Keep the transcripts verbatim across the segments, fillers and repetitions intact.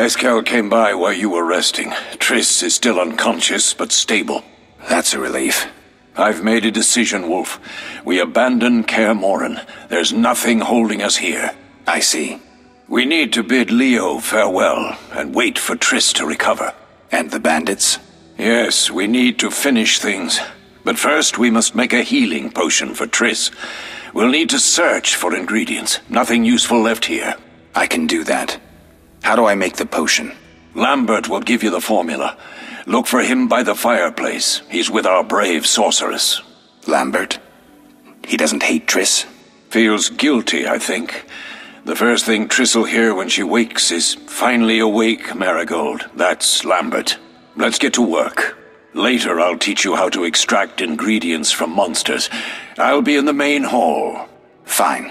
Eskel came by while you were resting. Triss is still unconscious, but stable. That's a relief. I've made a decision, Wolf. We abandon Kaer Morhen. There's nothing holding us here. I see. We need to bid Leo farewell and wait for Triss to recover. And the bandits? Yes, we need to finish things. But first we must make a healing potion for Triss. We'll need to search for ingredients. Nothing useful left here. I can do that. How do I make the potion? Lambert will give you the formula. Look for him by the fireplace. He's with our brave sorceress. Lambert? He doesn't hate Triss? Feels guilty, I think. The first thing Triss will hear when she wakes is, "Finally awake, Marigold." That's Lambert. Let's get to work. Later I'll teach you how to extract ingredients from monsters. I'll be in the main hall. Fine.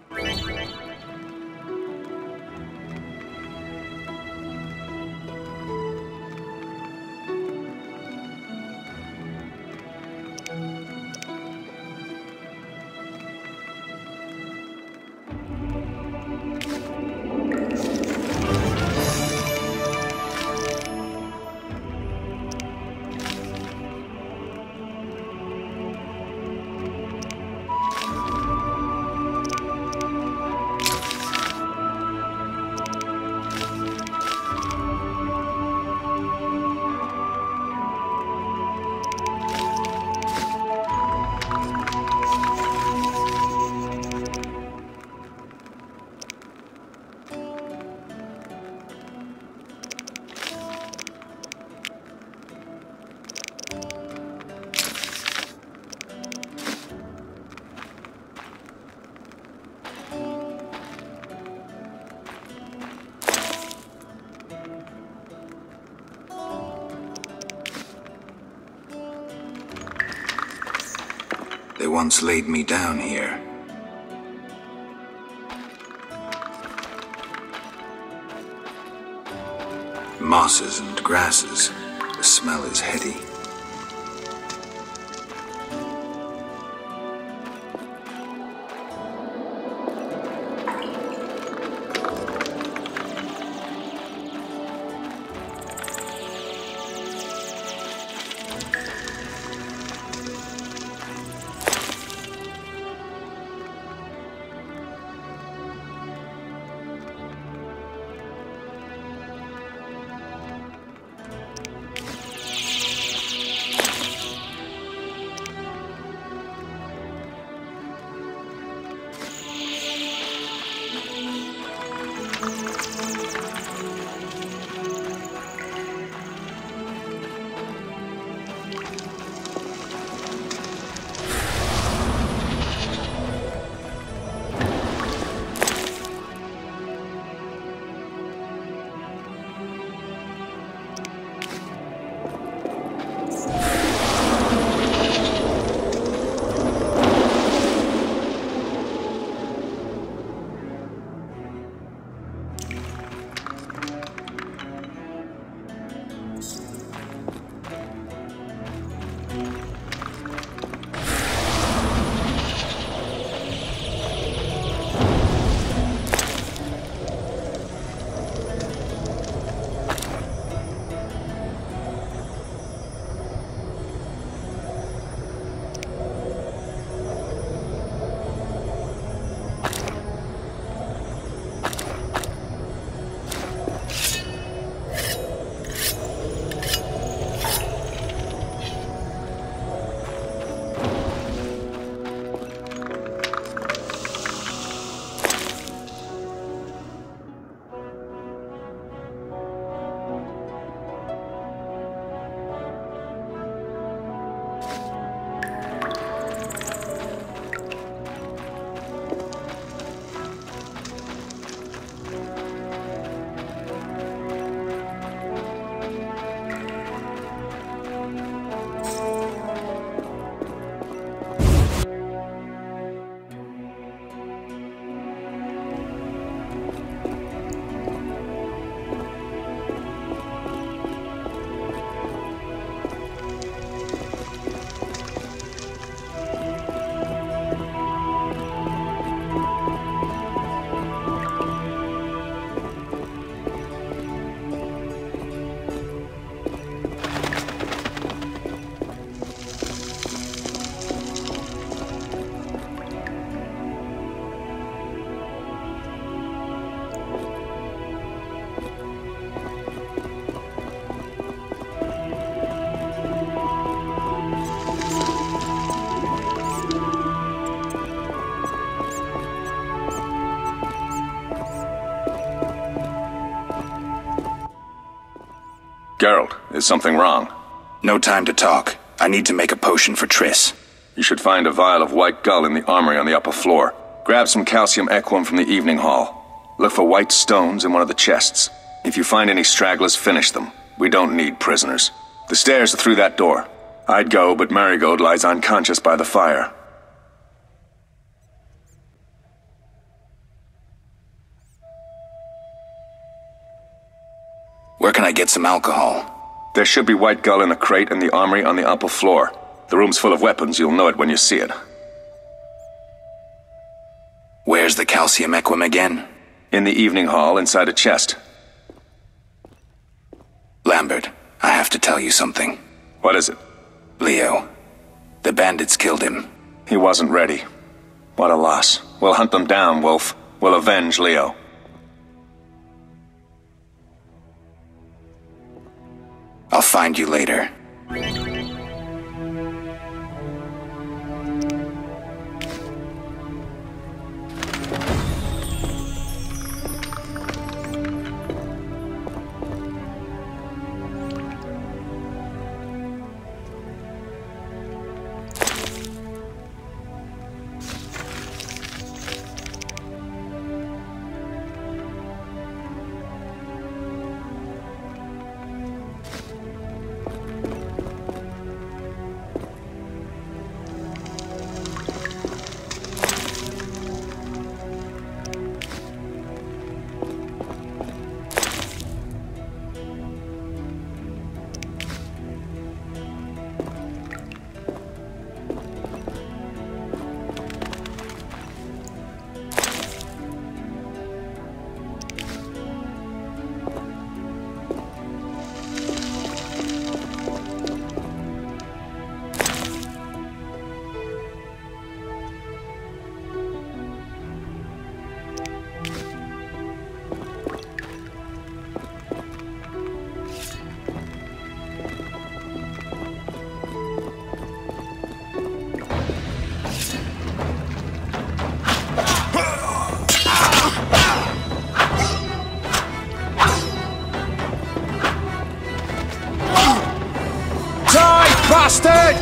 They once laid me down here. Mosses and grasses. The smell is heady. Geralt, is something wrong? No time to talk. I need to make a potion for Triss. You should find a vial of white gull in the armory on the upper floor. Grab some calcium equum from the evening hall. Look for white stones in one of the chests. If you find any stragglers, finish them. We don't need prisoners. The stairs are through that door. I'd go, but Marigold lies unconscious by the fire. Where can I get some alcohol? There should be white gull in a crate in the armory on the upper floor. The room's full of weapons. You'll know it when you see it. Where's the calcium equum again? In the evening hall, inside a chest. Lambert, I have to tell you something. What is it? Leo. The bandits killed him. He wasn't ready. What a loss. We'll hunt them down, Wolf. We'll avenge Leo. I'll find you later. Bastard!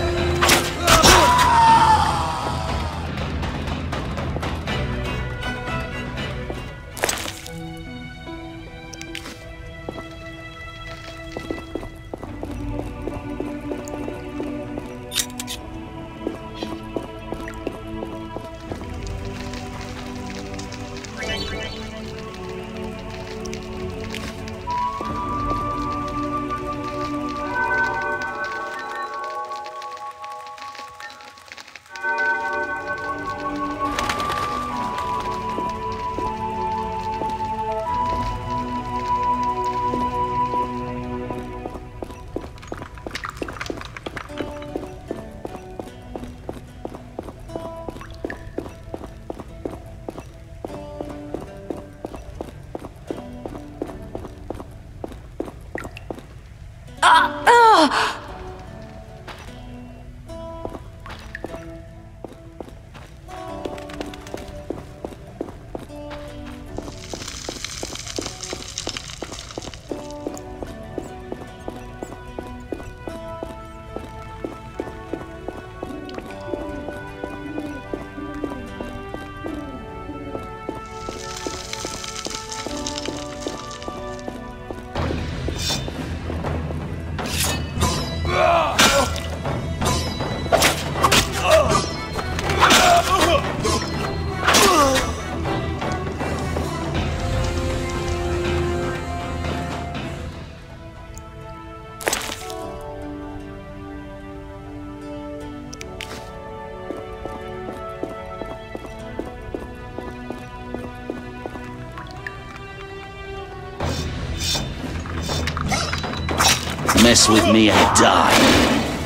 Mess with me and die.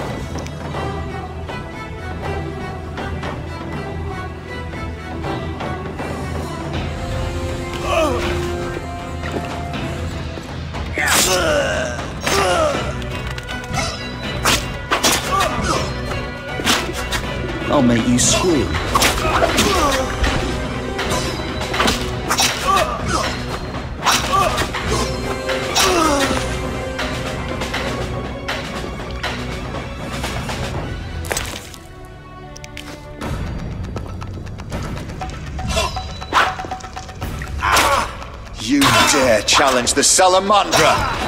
I'll make you squeal. You dare challenge the Salamandra?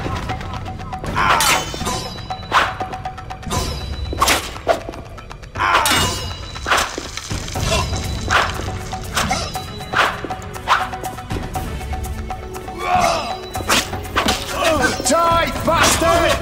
Die, bastard!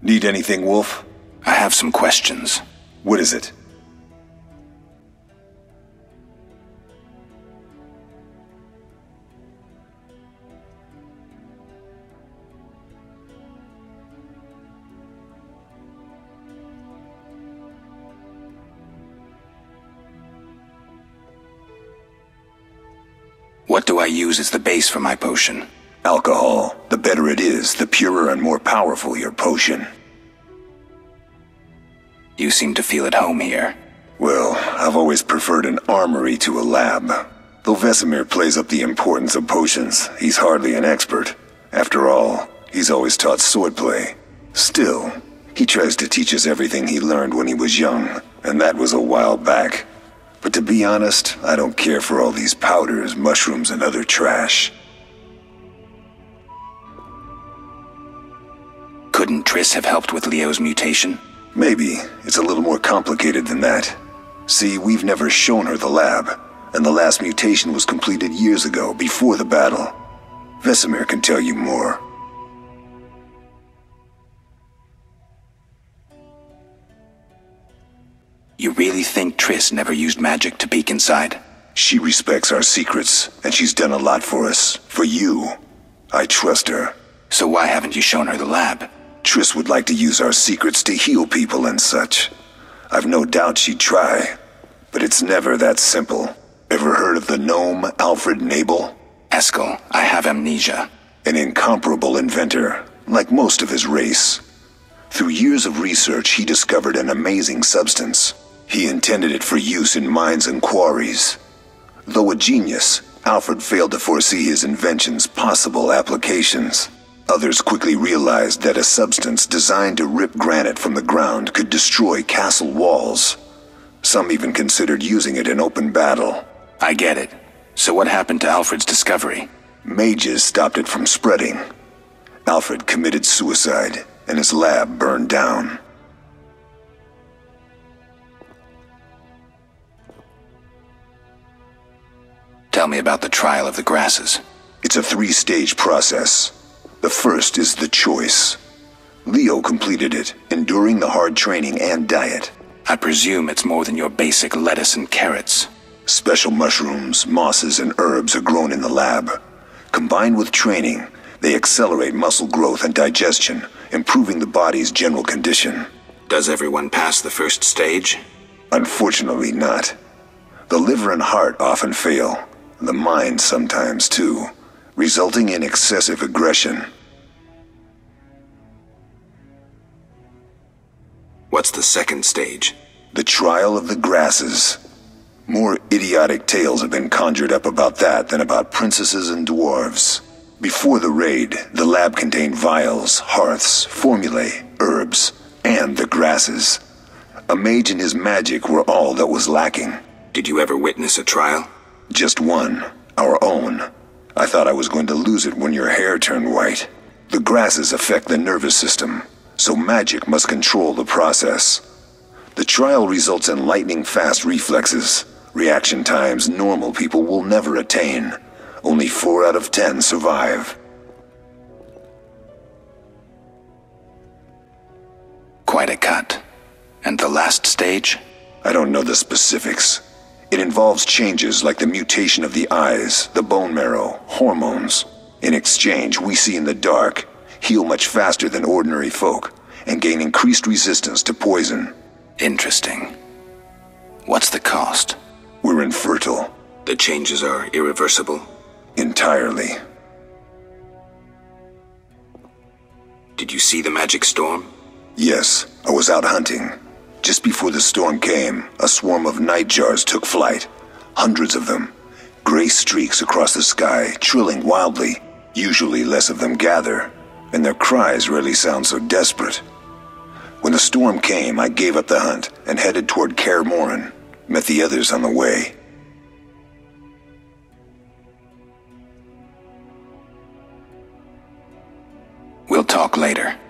Need anything, Wolf? I have some questions. What is it? What do I use as the base for my potion? Alcohol. The better it is, the purer and more powerful your potion. You seem to feel at home here. Well, I've always preferred an armory to a lab. Though Vesemir plays up the importance of potions, he's hardly an expert. After all, he's always taught swordplay. Still, he tries to teach us everything he learned when he was young, and that was a while back. But to be honest, I don't care for all these powders, mushrooms, and other trash. Couldn't Triss have helped with Leo's mutation? Maybe. It's a little more complicated than that. See, we've never shown her the lab, and the last mutation was completed years ago, before the battle. Vesemir can tell you more. You really think Triss never used magic to peek inside? She respects our secrets, and she's done a lot for us. For you. I trust her. So why haven't you shown her the lab? Triss would like to use our secrets to heal people and such. I've no doubt she'd try. But it's never that simple. Ever heard of the gnome Alfred Nabel? Eskel, I have amnesia. An incomparable inventor, like most of his race. Through years of research, he discovered an amazing substance. He intended it for use in mines and quarries. Though a genius, Alfred failed to foresee his invention's possible applications. Others quickly realized that a substance designed to rip granite from the ground could destroy castle walls. Some even considered using it in open battle. I get it. So what happened to Alfred's discovery? Mages stopped it from spreading. Alfred committed suicide, and his lab burned down. Tell me about the trial of the grasses. It's a three-stage process. The first is the choice. Leo completed it, enduring the hard training and diet. I presume it's more than your basic lettuce and carrots. Special mushrooms, mosses, and herbs are grown in the lab. Combined with training, they accelerate muscle growth and digestion, improving the body's general condition. Does everyone pass the first stage? Unfortunately not. The liver and heart often fail. The mind sometimes too, resulting in excessive aggression. What's the second stage? The trial of the grasses. More idiotic tales have been conjured up about that than about princesses and dwarves. Before the raid, the lab contained vials, hearths, formulae, herbs, and the grasses. A mage and his magic were all that was lacking. Did you ever witness a trial? Just one. Our own. I thought I was going to lose it when your hair turned white. The grasses affect the nervous system, so magic must control the process. The trial results in lightning-fast reflexes, reaction times normal people will never attain. Only four out of ten survive. Quite a cut. And the last stage? I don't know the specifics. It involves changes like the mutation of the eyes, the bone marrow, hormones. In exchange, we see in the dark, heal much faster than ordinary folk, and gain increased resistance to poison. Interesting. What's the cost? We're infertile. The changes are irreversible? Entirely. Did you see the magic storm? Yes, I was out hunting. Just before the storm came, a swarm of nightjars took flight. Hundreds of them. Gray streaks across the sky, trilling wildly. Usually less of them gather, and their cries rarely sound so desperate. When the storm came, I gave up the hunt and headed toward Kaer Morhen. Met the others on the way. We'll talk later.